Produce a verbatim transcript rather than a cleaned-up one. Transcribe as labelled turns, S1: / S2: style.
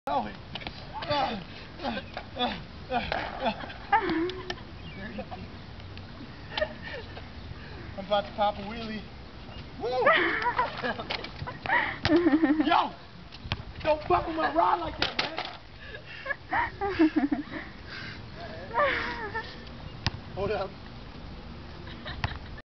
S1: Oh. Uh, uh, uh, uh, uh. I'm about to pop a wheelie. Woo! Yo! Don't fuck with my rod like that, man! Hold up.